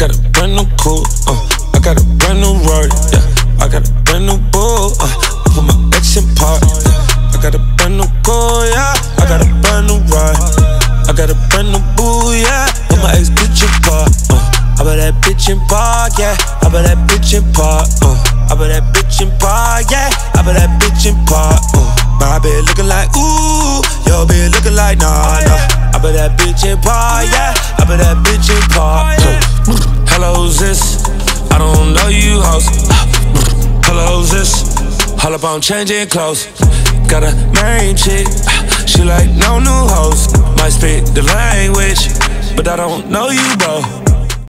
got a brand new coupe, I got a brand new Rari, yeah. I got a brand new bull, put my ex in park, yeah. I got a brand new car, yeah. I got a brand new ride, I got a brand new boo, yeah. Put my ex bitch in park, I bet that bitch in park, yeah. I bet that bitch in park, I bet that bitch in park, yeah. I bet that bitch in park, my bitch looking like ooh, your bitch looking like nah, nah. I bet that bitch in park, yeah. I bet that bitch in park. Hello, who's this? I don't know you, hoes. Hello, who's this? All up on changing clothes. Got a main chick, she like no new hoes. Might speak the language, but I don't know you, bro.